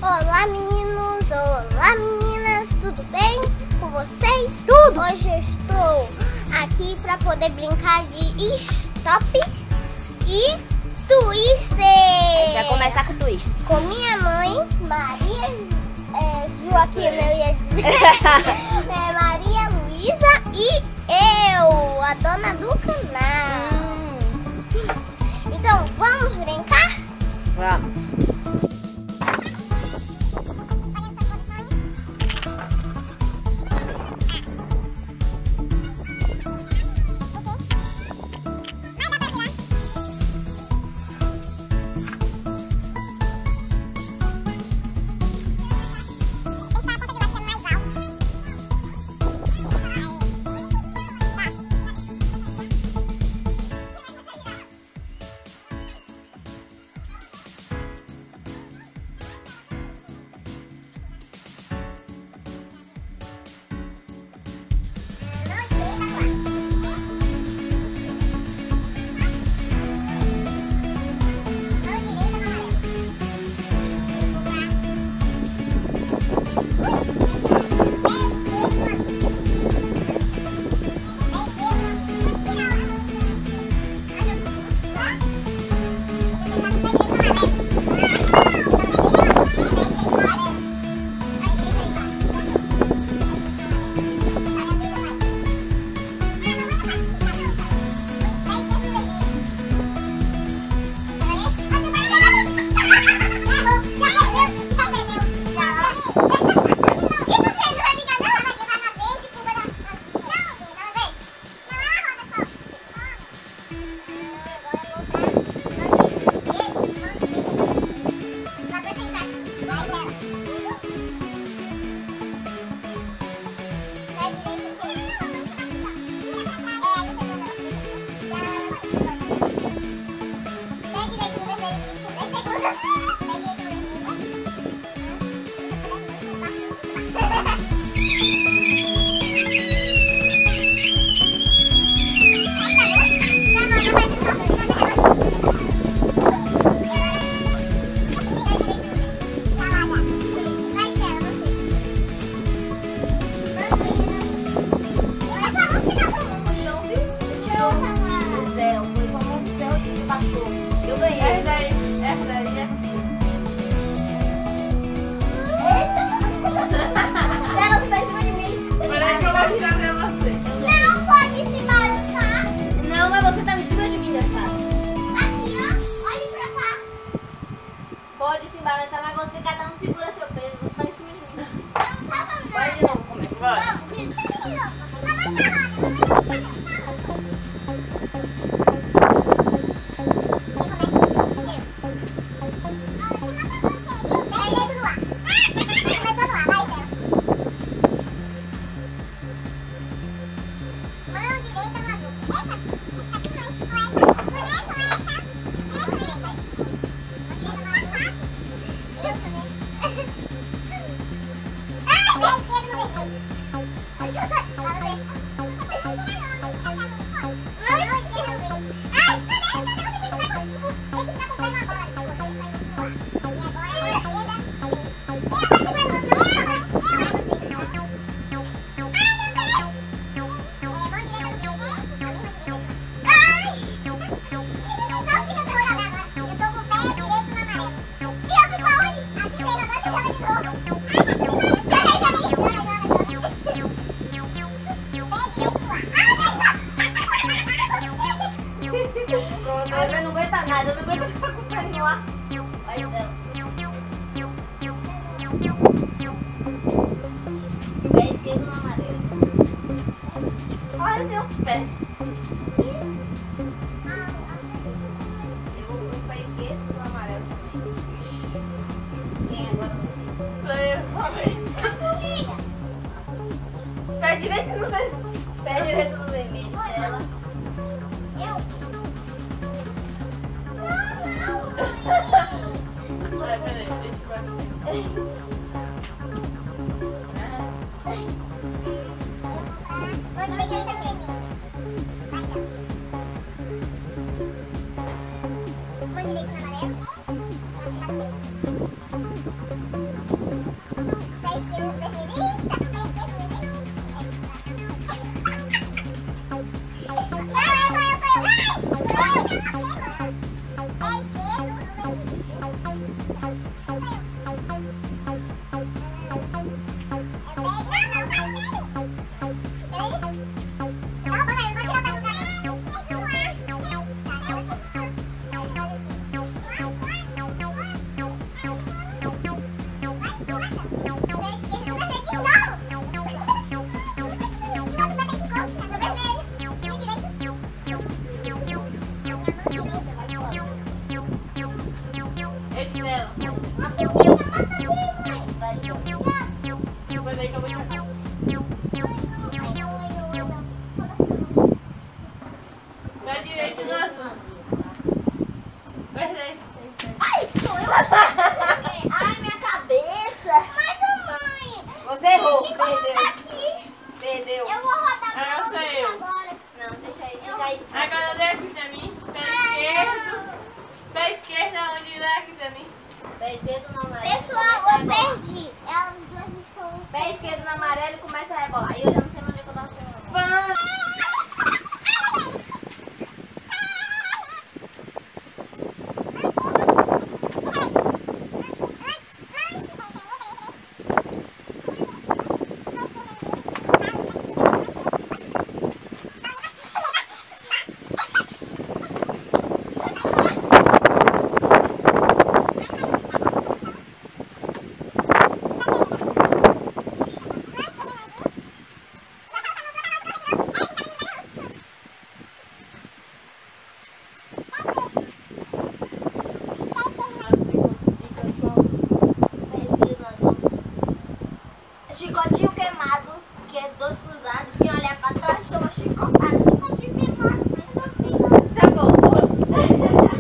Olá meninos, olá meninas, tudo bem com vocês? Tudo! Hoje eu estou aqui para poder brincar de Stop e Twister. A gente vai começar com o Twister. Com minha mãe, Maria Joaquina, eu ia dizer. Maria Luísa e eu, a dona do canal. Então, vamos brincar? Vamos. Pode se balançar, mas você, cada um segura seu peso. Você vai em cima de mim. Vai de novo, começa. Vai. Eu não aguento nada, eu não aguento ficar com o carinho lá. Vai dela. Pé esquerdo no amarelo. Olha o meu pé. Eu vou pro pé esquerdo no amarelo também. Quem agora você? Pé direito no vermelho. Pé direito no vermelho dela. Vai, peraí, deixa eu Vai. Aqui. Perdeu. Eu vou rodar pra Agora você sou eu. agora. Não, deixa aí. Fica aí. Agora lê aqui pra mim. Pé esquerdo. Pé esquerdo onde lê aqui pra mim. Pé esquerdo no amarelo. Pessoal, começa a eu rebolar. perdi. Elas duas estão... Pé esquerdo no amarelo e começa a rebolar. Aí eu já não sei mais onde é que eu tava pegando. Chicotinho queimado, que é dois cruzados. Quem olhar pra trás toma chicotada. Chicotinho queimado, mas dois pingados. Tá bom.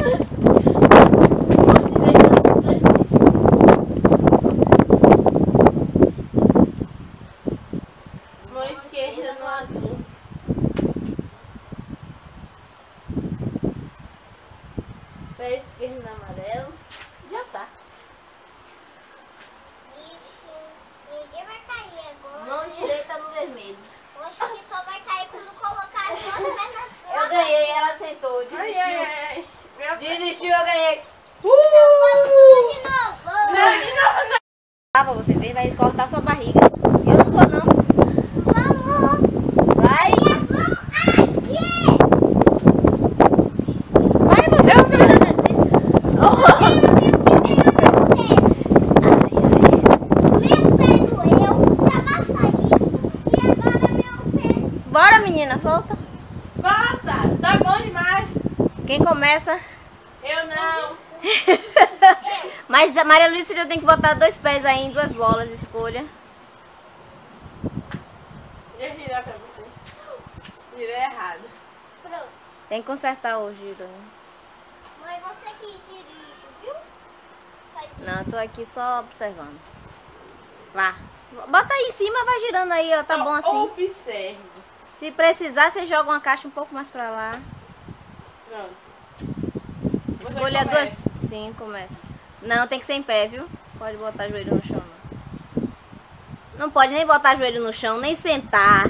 Mão esquerda no azul. Pé esquerdo no amarelo. Já tá. Ixi, ninguém vai cair agora. Mão direita no vermelho. Oxe, só vai cair quando colocar as duas pernas. Eu ganhei, ela sentou. Ai, Desistiu. ai, ai. Meu pé. Desistiu, eu ganhei. Vamos tudo de novo. Vamos. Ah, pra você ver, vai cortar sua barriga. Eu não vou, não. Vamos. Vai. Aqui. Vai, você não precisa fazer exercício. Meu pé doeu, já basta isso. E agora meu pé. Bora, menina, volta. Basta, tá bom demais. Quem começa? Eu não. Mas a Maria Luísa já tem que botar dois pés aí em duas bolas, escolha. Deixa eu girar pra você. Girei errado. Pronto. Tem que consertar o giro. Né? Mãe, você que dirige, viu? Pode ir. Não, eu tô aqui só observando. Vá. Bota aí em cima, vai girando aí, ó. Tá Só bom assim. Observe. Se precisar, você joga uma caixa um pouco mais pra lá. Pronto. Você Escolha começa. duas. Sim, começa. Não, tem que ser em pé, viu? Pode botar joelho no chão, não. Não pode nem botar joelho no chão, nem sentar.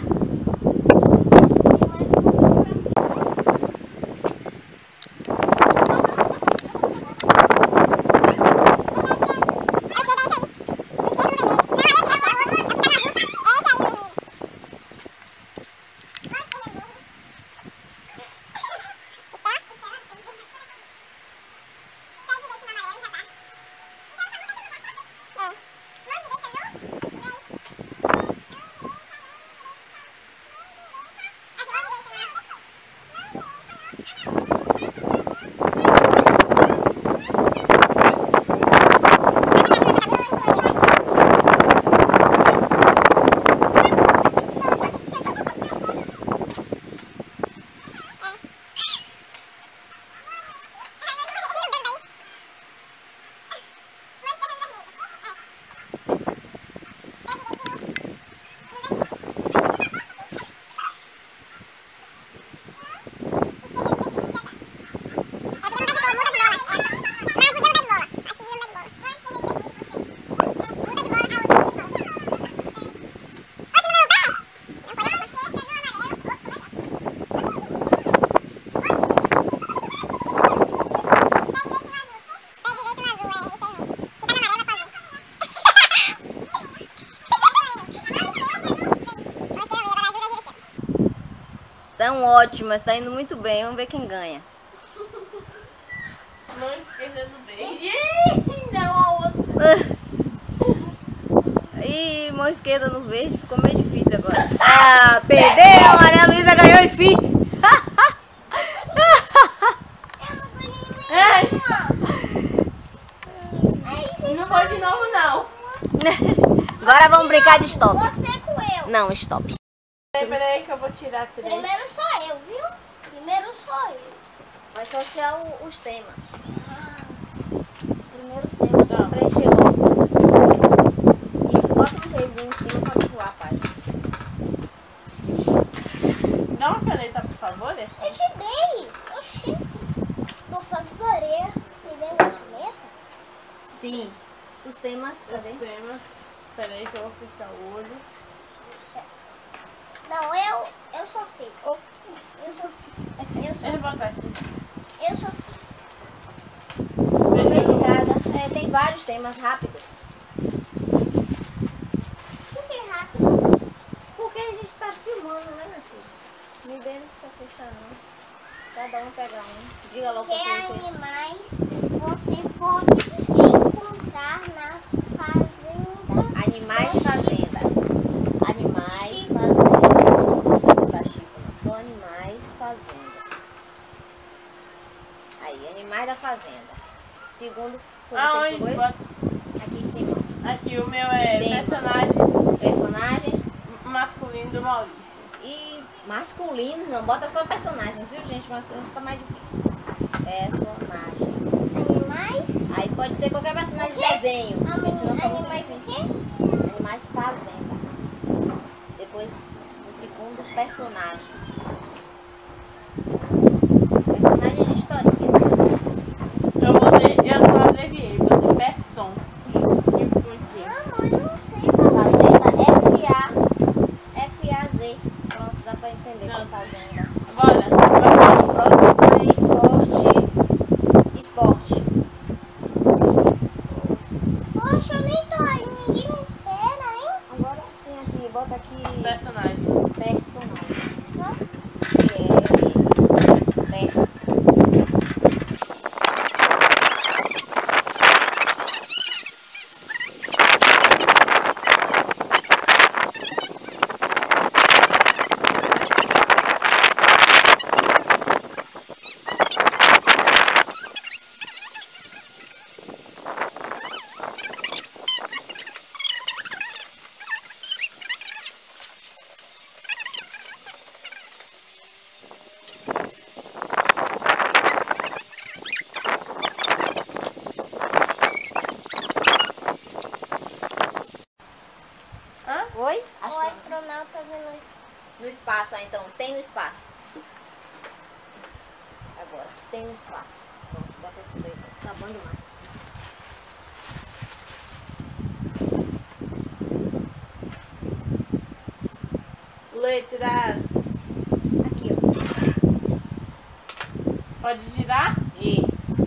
Tão ótimas, tá indo muito bem. Vamos ver quem ganha. Mão esquerda no verde. Não, a outra. Ih, mão esquerda no verde, ficou meio difícil agora. Ah, perdeu! A Maria Luísa ganhou, enfim. Eu não ganhei Ai, nem. não foi de novo, não. Agora vamos brincar de stop. Você com eu. Não, stop. Peraí que eu vou tirar três. Primeiro sou eu, viu? Primeiro sou eu. Vai sortear os temas. Primeiro os temas pra preencher logo. Isso, bota um pezinho em cima pra voar. dá uma caneta, por favor. Eu te dei. Oxi. Por favor, me dê uma caneta. Sim. Os temas, cadê? Peraí que eu vou fechar o olho. Não, eu sorteio. Deixa eu botar aqui. Eu sorteio. Deixa eu Obrigada. Tem vários temas, rápido. Por que rápido? Porque a gente tá filmando, né, meu filho? Não dê pra fechar, não. Cada um pega um. Diga logo Que pra você. animais você pode encontrar na fazenda? Animais do fazenda. Animais Chico. fazenda. Não sei botar Chico, não. Só animais fazenda. Aí, animais da fazenda. Segundo, foi você que Aonde? pegou esse? Aqui em cima. Aqui o meu é Tema. personagem Personagens masculino do Maurício. e masculinos. Não, bota só personagens, viu, gente? Masculino fica mais difícil. Personagens. Animais? Aí pode ser qualquer personagem de O quê? desenho. porque senão fica muito Animais o difícil. quê? Animais fazenda. Depois, o segundo, personagens. Personagens de historinhas. Eu só abreviei, botei person. E ficou aqui. Não, eu não sei falar. Fazenda, F-A-Z. Pronto, dá pra entender Não. que é fazenda. Bora. O próximo é esporte. Esporte. Poxa, eu nem tô aí, ninguém me espera, hein? Agora sim, aqui, bota aqui Personagens. personagens. Só Oi? o astronauta vendo isso. No espaço, então. Tem no espaço. Agora, tem no espaço. Pronto, bota esse daí. Tá bom demais. Letra. Aqui, ó. Pode girar? G.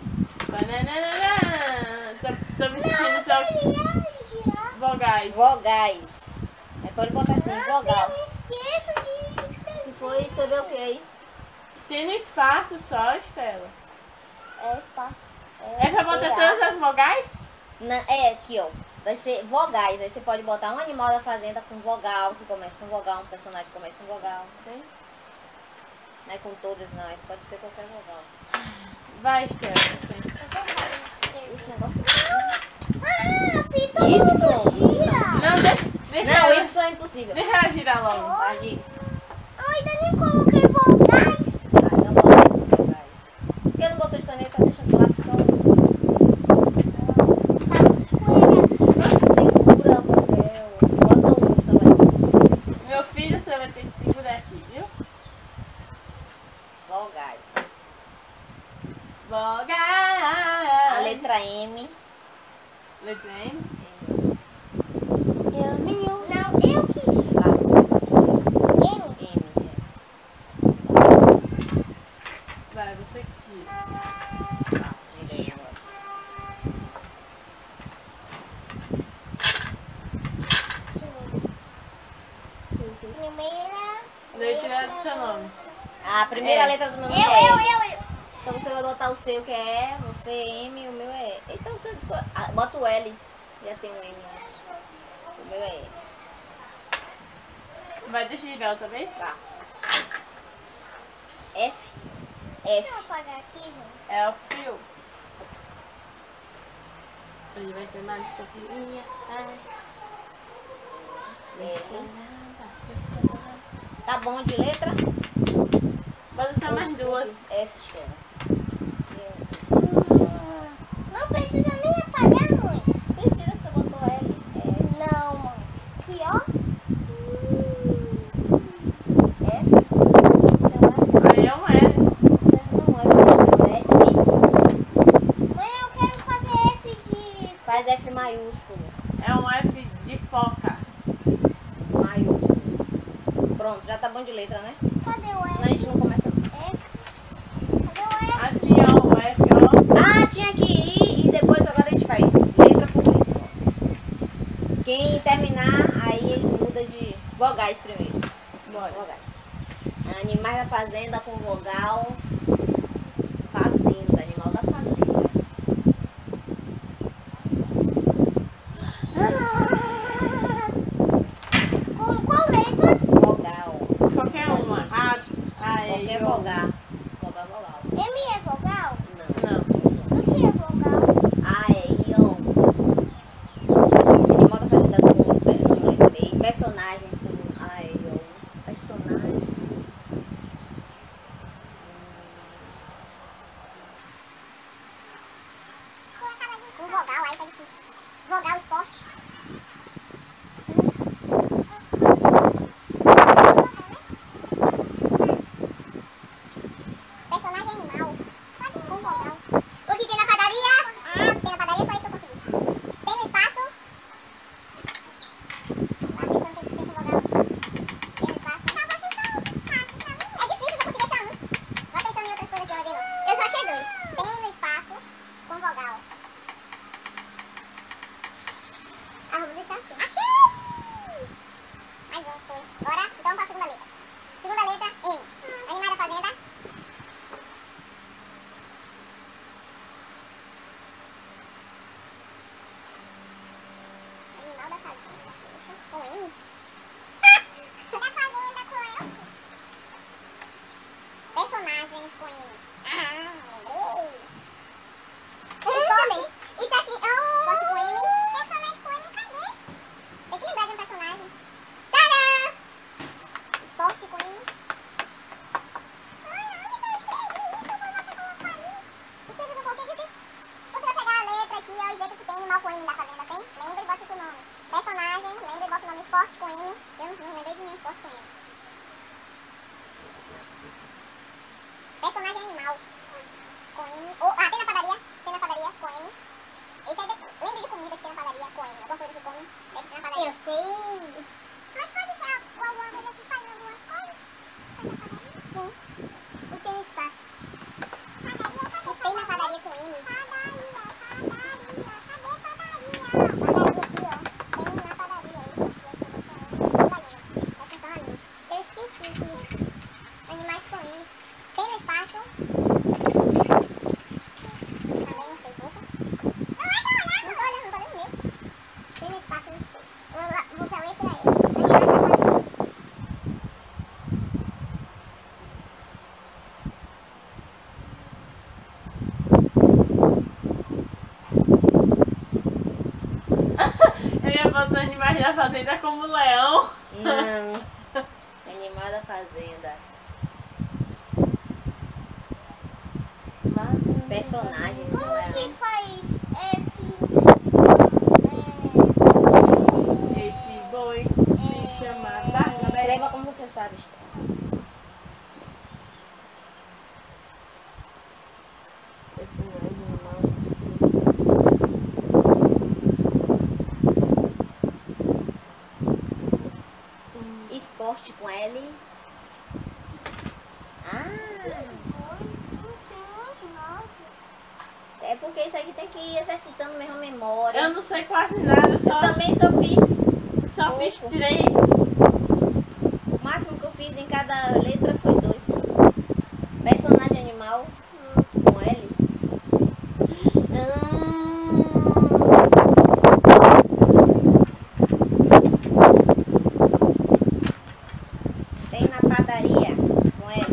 Bananana. Tô me sentindo Eu só queria girar. vogais. Vogais. Aí pode botar assim, vogal. Eu esqueço de escrever. E foi escrever o que aí? Tem no espaço só, Estela. É espaço. É pra botar todas as vogais? É aqui, ó. Vai ser vogais. Aí você pode botar um animal da fazenda com vogal, que começa com vogal, um personagem que começa com vogal. Entende? Não é com todas, não. Pode ser qualquer vogal. Vai, Estela. Tem. Esse negócio. Ah, filho, todo Y. mundo gira. Não, deixa Não, ela, Y é impossível. deixa ela girar logo. Pode. Eu ainda nem coloquei vogais. Ah, então bota vogais. Por que não botou de caneta? Deixa de lápis só. Tá escorregando. Segura o papel. Bota o Y, só vai ser. Meu filho, você vai ter que segurar aqui, viu? Vogais. Vogais. A letra M. Letra M. Não, eu que giro. Lá, você. M. M. Vai, você aqui. Tá, gira aí agora. Primeira. Letra do seu nome. A primeira É. letra do meu nome é M. Eu. Então você vai botar o seu que é E, você M e o meu é E. Então você bota o L. Já tem um M. Né? O meu é E. Vai, deixa eu girar outra vez? Tá. F. Deixa eu F. apagar aqui, gente. É o fio. Ele vai ser mais fofinha. L. Tá bom de letra? Pode ser mais duas. F, esquerda. Não precisa nem apagar, mãe. Precisa que você botou L. F. Não, mãe. Aqui, ó. F. Pronto, já tá bom de letra, né? Cadê o Senão a gente não começa não. Cadê o F? Assim, ó, o F, ó. Ah, tinha que ir e depois agora a gente faz letra por letra. Quem terminar, aí muda de vogais primeiro. Bora. Vogais. Animais da fazenda com vogal. Fazenda, animal da fazenda. Com qual letra? Vogal. Qualquer uma. A, Qualquer E, O. vogal. Vogal. M é vogal? Não. Não. O que é vogal? A, E, I, O. Animal da fazenda com não lembrei. Personagem com A, E, I, O. Personagem. Com vogal, aí tá difícil. Vogal, esporte. Personagem animal. Com vogal. O que tem na padaria? Ah, o que tem na padaria só isso que eu consegui. Tem no espaço? Tá pensando que tem com vogal. Tem no espaço? É difícil, só consegui achar um. Vai pensando em outras coisas aqui, vai ver. Eu só achei dois. Tem no espaço com vogal. Ah, vou deixar assim. Achei! Mais um, foi. Agora, então, para a segunda letra. Segunda letra, M. Animal da fazenda. Animal da fazenda. Com M? Da fazenda com L. Personagens com M. Ah, lembrei. Esporte. E tá aqui. Esporte com M. Personagem com M, cadê? Tem que lembrar de um personagem. Tadã! Esporte com M. Ai, onde que eu escrevi isso? Eu vou você colocar ali. Escreve no qualquer que você vai pegar a letra aqui, ó, e ver o que tem animal com M da fazenda, tem? Lembra e bote o nome. Personagem, lembra e bota o nome esporte com M. Eu não lembrei de nenhum esporte com M. Personagem animal com M. Oh, ah, tem na padaria. Tem na padaria com M. Esse é depois. Lembra de comida que tem na padaria com M. Alguma coisa que come deve ter na padaria. Eu sei. Mas pode ser alguma coisa que faz algumas coisas? Sim. O que no espaço? E tem na padaria com M. Padaria. Cadê padaria? Padaria aqui, ó. Tem na padaria. Presta atenção na minha. Eu esqueci. Animais com M. Tem no espaço. Também não sei, poxa. Não é pra olhar, não tô olhando o meu. Tem no espaço, não sei. Vou pra letra E. Eu ia botar animais da fazenda como leão. Não. Animal da fazenda. Personagens, não Como é? que faz F? Esse boi se chama Barnabé. Escreva como você sabe. Esporte com L. Ah, é porque isso aqui tem que ir exercitando mesmo a memória. Eu não sei quase nada, Eu só também só fiz. fiz 3. O máximo que eu fiz em cada letra foi 2. Personagem animal com L. Tem na padaria com L.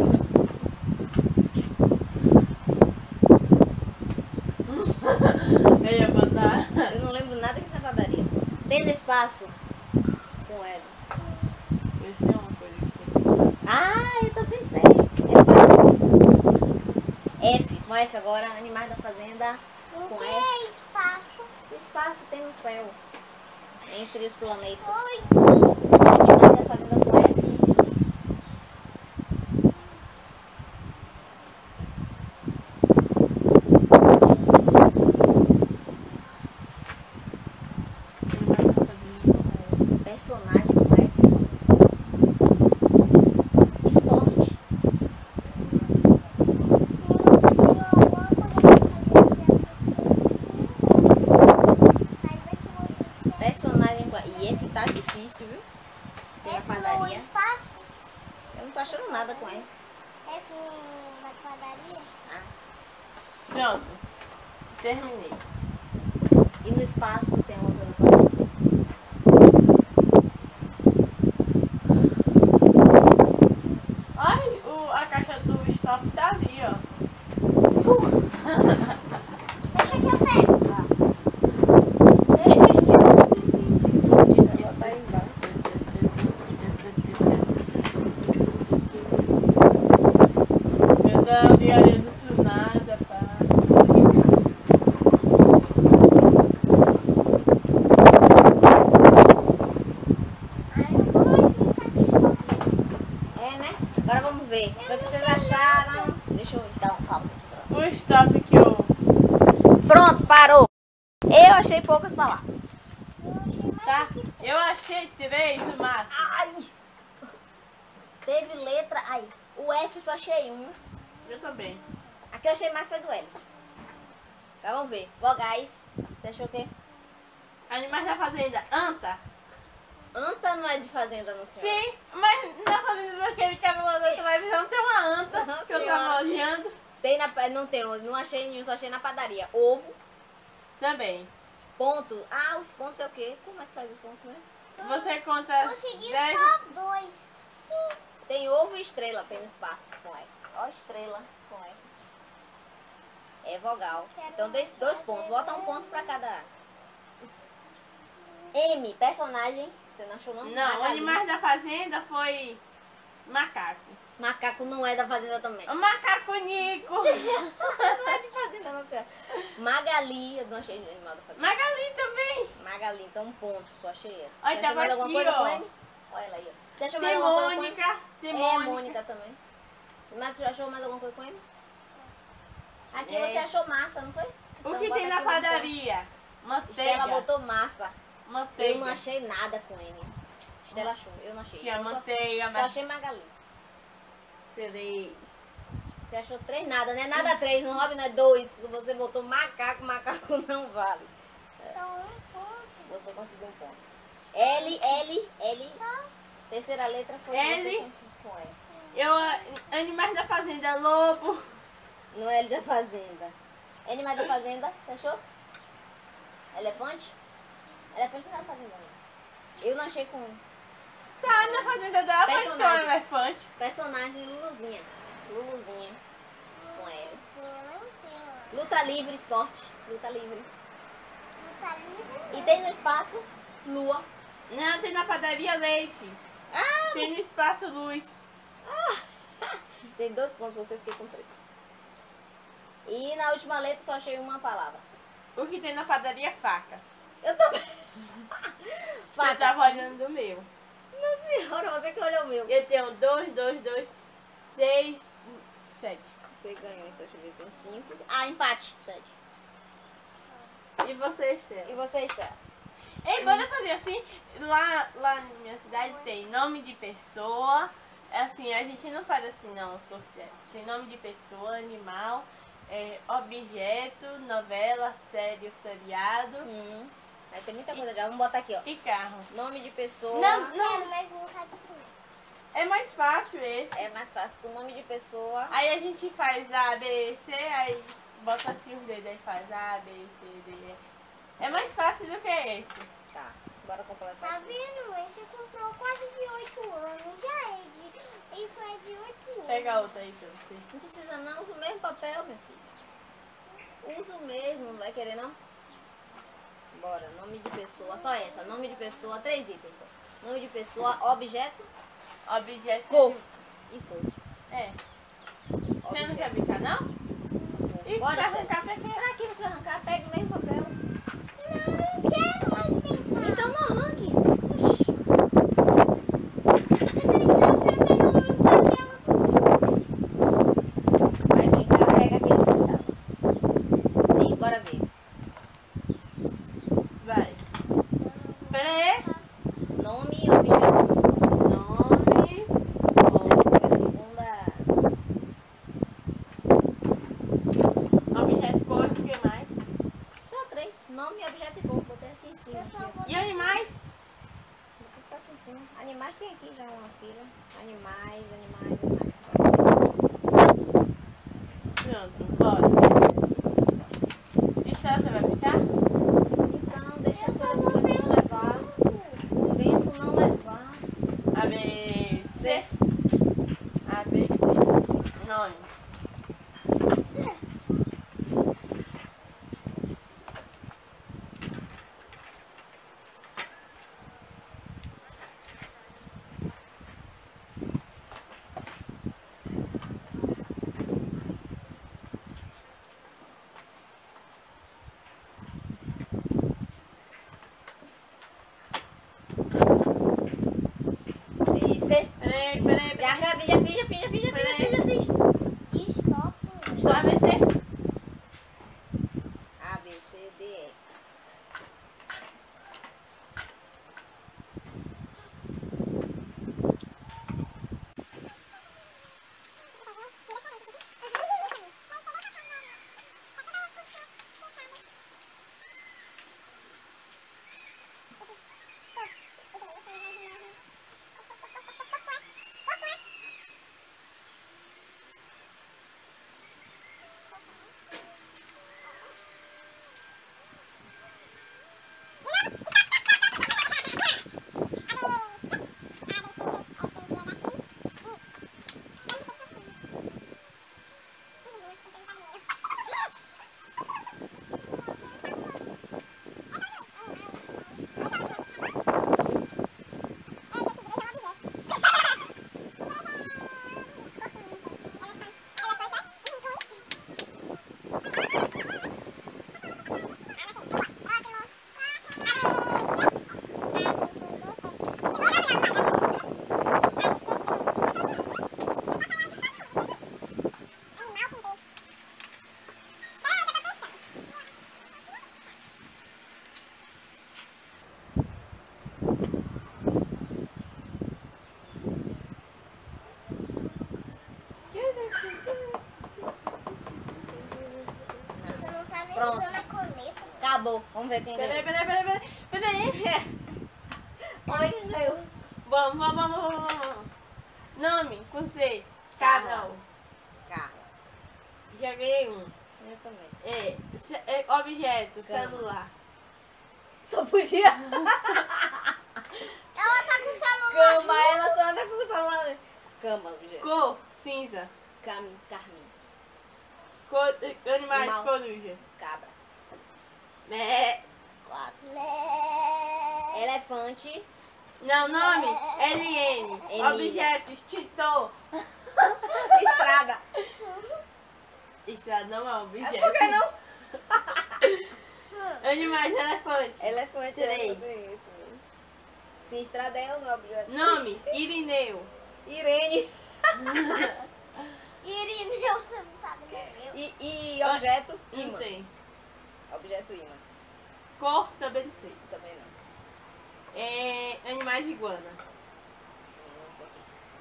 Eu ia botar. Eu não lembro nada que tem na padaria. Tem no espaço com L. Esse é uma coisa que tem que fazer. Ah, eu também sei. É fácil. F, com F agora, animais da fazenda O com que F. é espaço? O espaço tem no céu, entre os planetas. Oi. Animais da fazenda com F. Personagem com F. achando nada com ele. Esse da padaria. Pronto. Terminei. E no espaço tem uma coisa pra ver. Ai, a caixa do stop tá ali, ó. Deixa que eu pego. Ela tá aí embaixo. Eu não viajando por nada, pá. Ai, eu vou brincar de stop. É, né? Agora vamos ver. O que vocês acharam? Deixa eu dar um pausa aqui pra O stop que eu... Pronto, parou. Eu achei poucas palavras. Tá? Eu achei 3, o máximo. Ai! Teve letra. Aí, o F só achei um. Eu também. Aqui eu achei mais foi do L. Agora vamos ver. Vogais. Você achou o quê? Animais da fazenda. Anta. Anta não é de fazenda, não, senhor? Sim, mas na fazenda daquele cabelo da televisão tem uma anta Não, que eu senhora. tava olhando. Tem na. Não tem, não achei nenhum, só achei na padaria. Ovo, Também. ponto. Ah, os pontos é o quê? Como é que faz o ponto, né? Você conta Consegui 10. só 2. Tem ovo e estrela, tem no espaço com F. Ó, estrela com F. É vogal. Então tem 2 pontos. Bota um ponto pra cada. M, personagem. Você não achou não? Não, Magali. animais da fazenda foi macaco. Macaco não é da fazenda também. O macaco Nico. Não é de fazenda, não, senhora. Magali, eu não achei animal da fazenda. Magali também. Magali, então um ponto, só achei essa. Olha, Você tava achou mais alguma aqui, coisa ó. com M? Olha ela aí, ó. Você achou mais Tem alguma coisa com M? Mônica. Tem É, Mônica. Mônica também. Mas você achou mais alguma coisa com M? Aqui É. você achou massa, não foi? O Então que bota tem na aqui um ponto. padaria? Estela Manteiga. botou massa. Eu Manteiga. não achei nada com M. Estela achou, eu não achei. Tinha Então manteiga, só mas... achei Magali. 3. Você achou 3 nada, né? Nada 3, não Rob, não é 2. Porque você botou macaco, macaco não vale. Só um ponto. Você conseguiu um ponto. L. Terceira letra foi L. você com L. Animais da fazenda, lobo. No L da fazenda. Animais da fazenda, você achou? Elefante? Elefante não é da fazenda, não. Eu não achei com Tá na fazenda da Personagem. pastora elefante. personagem Luluzinha. Luluzinha. Com L. Eu não tenho. Luta livre, esporte. Luta livre. Não tá livre? E tem no espaço, lua. Não, tem na padaria leite. Ah, Tem no espaço luz. tem 2 pontos, você fiquei com 3. E na última letra só achei uma palavra. O que tem na padaria faca. Eu também. Você tava olhando do meu. Não, senhora, você que olhou o meu. Eu tenho 2, 6, 7. Você ganhou, então deixa eu ver, tem 5. Ah, empate, 7. E você, Estela? E você está? Ei, bora fazer assim. Lá na minha cidade tem nome de pessoa. Assim, a gente não faz assim não, Sofia. Tem nome de pessoa, animal, objeto, novela, série, seriado Aí tem muita coisa já. Vamos botar aqui, ó. e carro. Nome de pessoa. Não, Quero não, mais brincar de tudo. é mais fácil esse. É mais fácil com nome de pessoa. Aí a gente faz A, B, C, aí bota assim os dedos, aí faz A, B, C, D, E. É mais fácil do que esse. Tá, bora completar. Tá vendo, mãe? Você comprou quase de 8 anos. Já é de... Isso é de 8 anos. Pega outra aí pra você. Não precisa não, usa o mesmo papel, meu filho. Usa o mesmo, não vai querer não? Bora, nome de pessoa, só essa. Nome de pessoa, 3 itens só. Nome de pessoa, objeto, Objeto. cor. E cor. É. Você não quer Objeto. brincar, não? E Bora, vai Estela. arrancar pra quê? Pra que você arrancar? Pega o mesmo papel. Não quero mais brincar. Então não arranque. Oxi. Você tem que dar pra mim um papel. Vai brincar, pega aquele que você tava. Sim, bora ver. Vai. Pera aí. Nome e objeto. Nome. A segunda. Objeto, cor, o que mais? Só 3. Nome, objeto e cor. Botei aqui em cima. Eu só Aqui, vou... E animais? Animais. Pronto, bora. Estela, você vai ficar? Então, deixa só o vento não levar. O vento não levar. A, B, C. A, B, C. Nome. Peraí. Já fiz. Stop. Só A, B, C. A, B, C, D, E. Você não tá nem Pronto. usando a caneta. Acabou. Vamos ver quem ganhou. Peraí. Olha quem ganhou. Vamos. Nome, com C. Canal. Carla. Já ganhei um. Eu também. Objeto, Cama. celular. Só podia. Ela tá com o celular. Cama, ela só anda com o celular. Cama, objeto. Cor, cinza. Carmim. Animais, Animal. coruja. Cabra. Né? 4. Né? Elefante. Não, nome, LN. Emília. Objeto, extintor. Estrada. Estrada não é objeto. Por que não? Animais, elefante. Elefante. Três. Isso. Sim, estrada é ou não é objeto? Nome, Irineu. Irene. Irineu, você não sabe nem eu. E objeto? Não Imã. tem. Objeto imã. Cor, também não sei. Também não. Animais, iguana. Não consigo.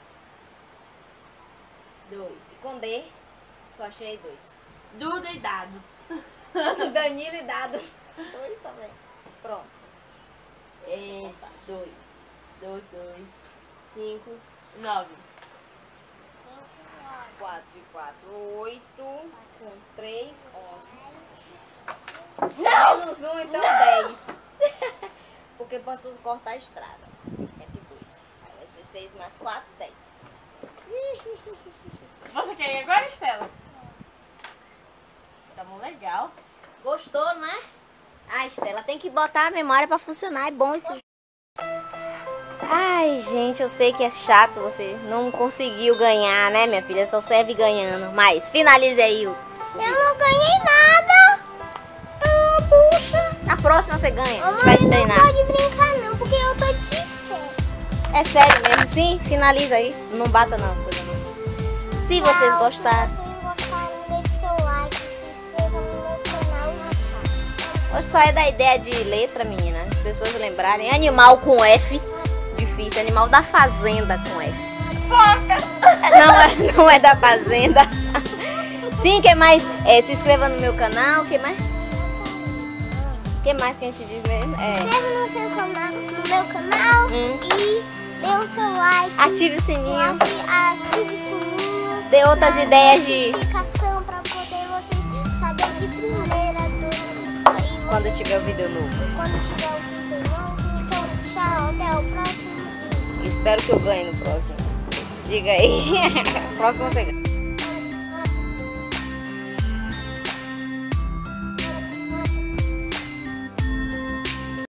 2. Esconder. Só achei 2. Duda e dado. Danilo e Dado. 2 também. Pronto. 2, 5, 9. 4 e 4, 8. Com 3, 11. Não! Menos 1, então 10. Porque posso cortar a estrada. É que 2. Aí vai ser 6 mais 4, 10. Você quer ir agora, Estela? Tá bom, legal. Gostou, né? Ah, Estela, tem que botar a memória pra funcionar. É bom esse jogo. Ai, gente, eu sei que é chato. Você não conseguiu ganhar, né, minha filha? Só serve ganhando. Mas finalize aí o Eu não ganhei nada. Ah, puxa. Na próxima você ganha. A gente vai Mamãe, te não treinar. pode brincar não, porque eu tô de sério. É sério mesmo? Sim? Finaliza aí. Não bata não, coisa não. Se vocês gostaram. Se vocês gostaram, deixe seu like, se inscreva no meu canal e tchau. Hoje só é da ideia de letra, menina. As pessoas lembrarem. Animal com F. Difícil. Animal da fazenda com F. Foca! Não é da fazenda. Sim, que mais? Se inscreva no meu canal. Que mais? Que mais que a gente diz mesmo? Inscreva no meu canal E dê o seu like. Ative o sininho. Ative o sininho. Dê outras ideias de... notificação pra poder vocês saberem de primeira do... Quando tiver o vídeo novo. Quando tiver o vídeo novo. Então, tchau. Até o próximo vídeo. Espero que eu ganhe no próximo. Diga aí. Próximo você ganha.